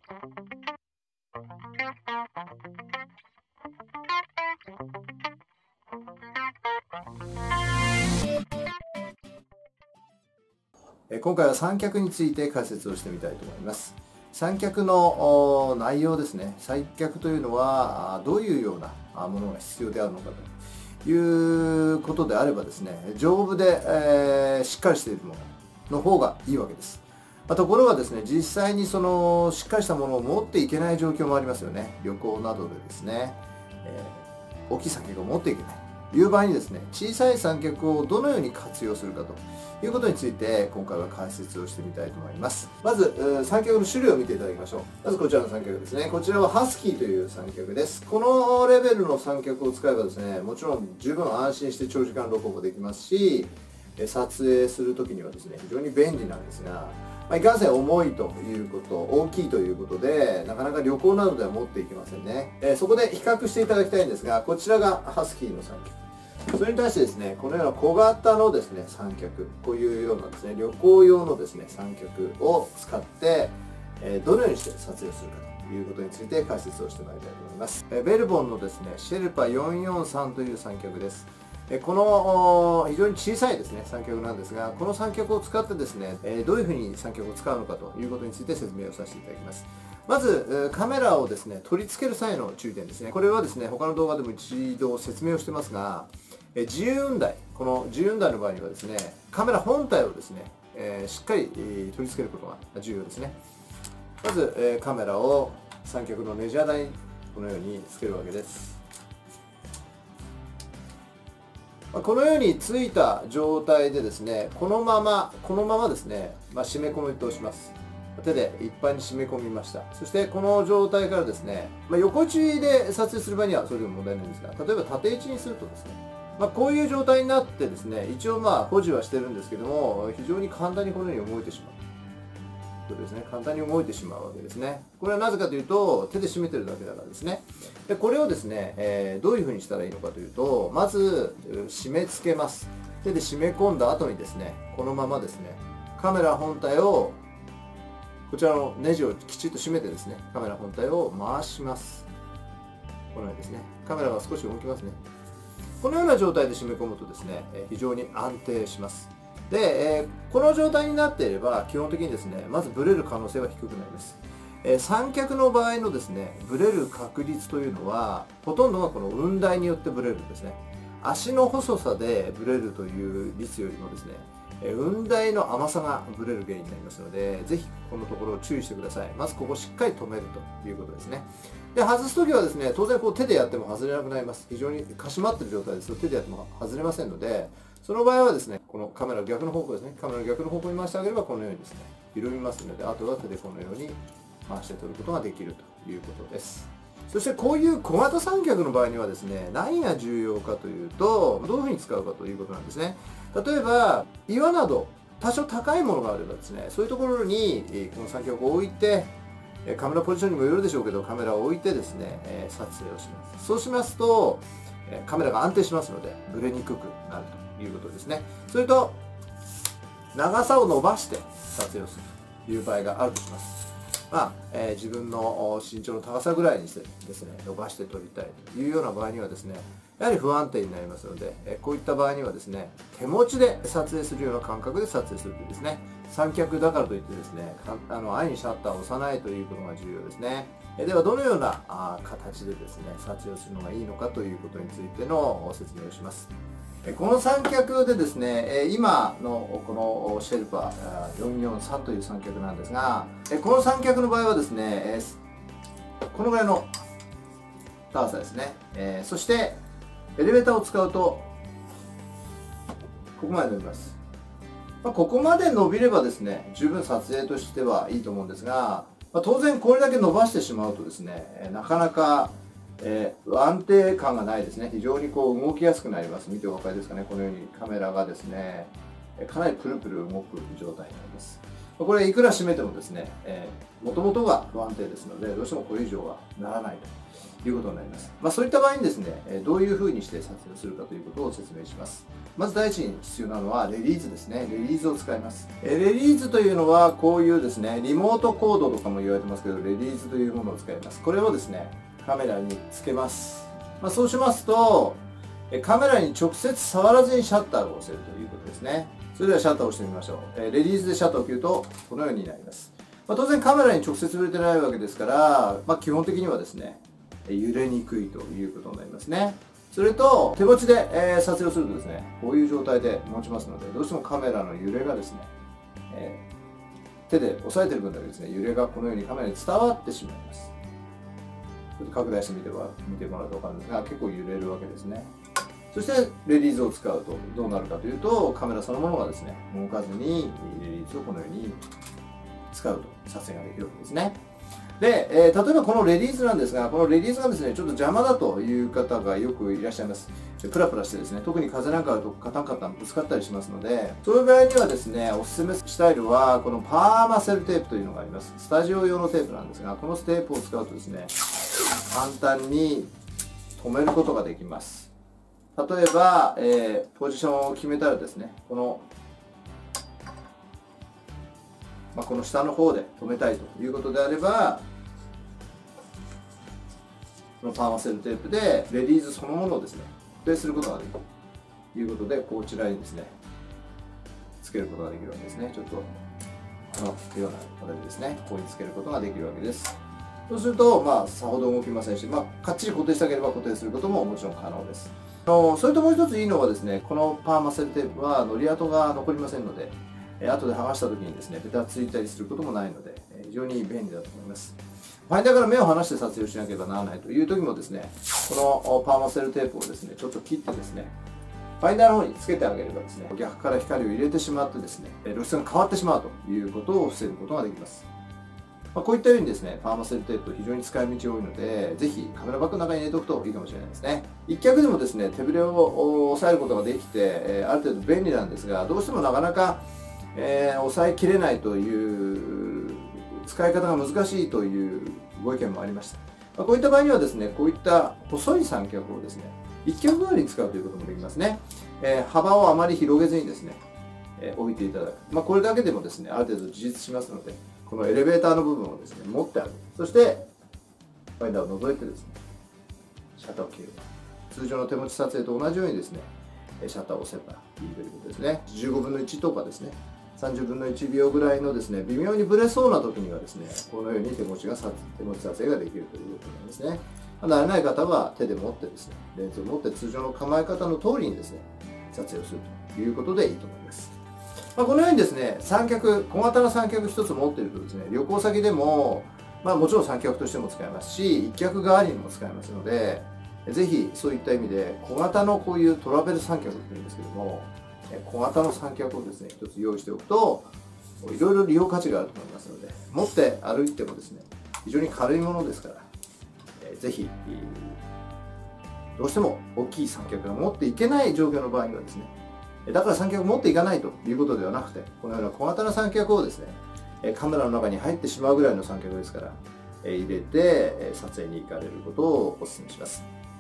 今回は三脚について解説をしてみたいと思います。三脚の内容ですね。三脚というのはどういうようなものが必要であるのかということであればですね、丈夫で、しっかりしているものの方がいいわけです。ところがですね、実際にそのしっかりしたものを持っていけない状況もありますよね。旅行などでですね、大きい三脚を持っていけないという場合にですね、小さい三脚をどのように活用するかということについて今回は解説をしてみたいと思います。まず三脚の種類を見ていただきましょう。まずこちらの三脚ですね。こちらはハスキーという三脚です。このレベルの三脚を使えばですね、もちろん十分安心して長時間録音もできますし、撮影する時にはですね、非常に便利なんですが、いかんせん重いということ、大きいということで、なかなか旅行などでは持っていけませんね。そこで比較していただきたいんですが、こちらがハスキーの三脚。それに対してですね、このような小型のですね、三脚、こういうようなですね、旅行用のですね、三脚を使って、どのようにして撮影するかということについて解説をしてまいりたいと思います。ベルボンのですね、シェルパ443という三脚です。この非常に小さいですね、三脚なんですが、この三脚を使ってですね、どういうふうに三脚を使うのかということについて説明をさせていただきます。まず、カメラをですね、取り付ける際の注意点ですね。これはですね、他の動画でも一度説明をしてますが、自由雲台、この自由雲台の場合にはですね、カメラ本体をですね、しっかり取り付けることが重要ですね。まず、カメラを三脚のネジ台にこのようにつけるわけです。このようについた状態でですね、このままですね、締め込みとします。手でいっぱいに締め込みました。そしてこの状態からですね、横位置で撮影する場合にはそれでも問題ないんですが、例えば縦位置にするとですね、こういう状態になってですね、一応保持はしてるんですけども、非常に簡単にこのように動いてしまう。そうですね、簡単に動いてしまうわけですね。これはなぜかというと、手で締めてるだけだからですね。で、これをですね、どういうふうにしたらいいのかというと、まず、締め付けます。手で締め込んだ後にですね、このままですね、カメラ本体を、こちらのネジをきちっと締めてですね、カメラ本体を回します。このようにですね、カメラが少し動きますね。このような状態で締め込むとですね、非常に安定します。で、この状態になっていれば、基本的にですね、まずブレる可能性は低くなります。三脚の場合のですね、ブレる確率というのは、ほとんどがこの雲台によってブレるんですね。足の細さでブレるという率よりもですね、雲台の甘さがブレる原因になりますので、ぜひこのところを注意してください。まずここをしっかり止めるということですね。で、外すときはですね、当然手でやっても外れなくなります。非常にかしまっている状態ですと手でやっても外れませんので、その場合はですね、このカメラの逆の方向ですね、カメラの逆の方向に回してあげればこのようにですね、緩みますので、あとは手でこのように回して取ることができるということです。そしてこういう小型三脚の場合にはですね、何が重要かというと、どういうふうに使うかということなんですね。例えば、岩など多少高いものがあればですね、そういうところにこの三脚を置いて、カメラポジションにもよるでしょうけど、カメラを置いてですね、撮影をします。そうしますと、カメラが安定しますので、ブレにくくなるということですね。それと、長さを伸ばして撮影をするという場合があるとします。自分の身長の高さぐらいにしてですね、伸ばして撮りたいというような場合にはですね、やはり不安定になりますので、こういった場合にはですね、手持ちで撮影するような感覚で撮影するというですね、三脚だからといってですね、安易にシャッターを押さないということが重要ですね。ではどのような形でですね、撮影をするのがいいのかということについての説明をします。この三脚でですね、今のこのシェルパ443という三脚なんですが、この三脚の場合はですね、このぐらいの高さですね。そしてエレベーターを使うとここまで伸びます。ここまで伸びればですね、十分撮影としてはいいと思うんですが、当然これだけ伸ばしてしまうとですね、なかなか安定感がないですね。非常に動きやすくなります。見てお分かりですかね。このようにカメラがですね、かなりプルプル動く状態になります。 これいくら締めてもですね、もともとが不安定ですので、どうしてもこれ以上はならないということになります。そういった場合にですね、どういうふうにして撮影するかということを説明します。まず第一に必要なのはレリーズですね。レリーズを使います。レリーズというのはこういうですね、リモートコードとかも言われてますけど、レリーズというものを使います。これをですね、カメラにつけます。そうしますと、カメラに直接触らずにシャッターを押せるということですね。それではシャッターを押してみましょう。レリーズでシャッターを切るとこのようになります。当然カメラに直接触れてないわけですから、基本的にはですね、揺れにくいということになりますね。それと手持ちで、撮影をするとですね、こういう状態で持ちますので、どうしてもカメラの揺れがですね、手で押さえてる分だけですね、揺れがこのようにカメラに伝わってしまいます。ちょっと拡大して見てもらうと分かるんですが、結構揺れるわけですね。そしてレリーズを使うとどうなるかというと、カメラそのものがですね、動かずにレリーズをこのように使うと撮影ができるわけですね。で、例えばこのレリーズなんですが、このレリーズがですね、ちょっと邪魔だという方がよくいらっしゃいます。プラプラしてですね、特に風なんかだとカタンカタンぶつかったりしますので、そういう場合にはですね、おすすめスタイルは、このパーマセルテープというのがあります。スタジオ用のテープなんですが、このテープを使うとですね、簡単に止めることができます。例えば、ポジションを決めたらですね、この下の方で止めたいということであれば、このパーマセルテープでレリーズそのものをですね、固定することができるということで、こちらにですね、つけることができるわけですね。ちょっと、このような形ですね、ここにつけることができるわけです。そうすると、さほど動きませんし、かっちり固定したければ固定することももちろん可能です。それともう一ついいのはですね、このパーマセルテープはのり跡が残りませんので、後で剥がした時にですね、ベタついたりすることもないので、非常に便利だと思います。ファインダーから目を離して撮影をしなければならないという時もですね、このパーマセルテープをですね、ちょっと切ってですね、ファインダーの方につけてあげればですね、逆から光を入れてしまってですね、露出が変わってしまうということを防ぐことができます。こういったようにですね、パーマセルテープ非常に使い道多いので、ぜひカメラバッグの中に入れておくといいかもしれないですね。一脚でもですね、手ぶれを抑えることができて、ある程度便利なんですが、どうしてもなかなか、抑えきれないという使い方が難しいというご意見もありました。こういった場合にはですね、こういった細い三脚をですね、一脚代わりに使うということもできますね。幅をあまり広げずにですね、置いていただく。これだけでもですね、ある程度自立しますので、このエレベーターの部分をですね、持ってあげる。そして、ファインダーを覗いてですね、シャッターを切る。通常の手持ち撮影と同じようにですね、シャッターを押せばいいということですね。15分の1とかですね、30分の1秒ぐらいのですね、微妙にブレそうな時にはですね、このように手持ち撮影ができるということなんですね。慣れない方は手で持ってですね、レンズを持って通常の構え方の通りにですね、撮影をするということでいいと思います。このようにですね、三脚、小型の三脚一つ持っているとですね、旅行先でも、もちろん三脚としても使えますし、一脚代わりにも使えますので、ぜひそういった意味で小型のこういうトラベル三脚っていうんですけども、小型の三脚をですね、一つ用意しておくと、いろいろ利用価値があると思いますので、持って歩いてもですね、非常に軽いものですから、ぜひ、どうしても大きい三脚が持っていけない状況の場合にはですね、だから三脚を持っていかないということではなくて、このような小型の三脚をですね、カメラの中に入ってしまうぐらいの三脚ですから、入れて撮影に行かれることをお勧めします。